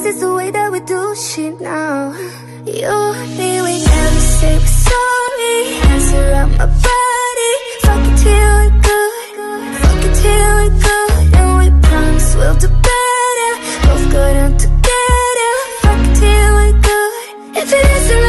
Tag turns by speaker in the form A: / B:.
A: is the way that we do shit now. You and me, we never say we're sorry. Hands around my body, fuck it till we're good, fuck it till we're good. And we promise we'll do better, both go down together, fuck it till we're good. If it isn't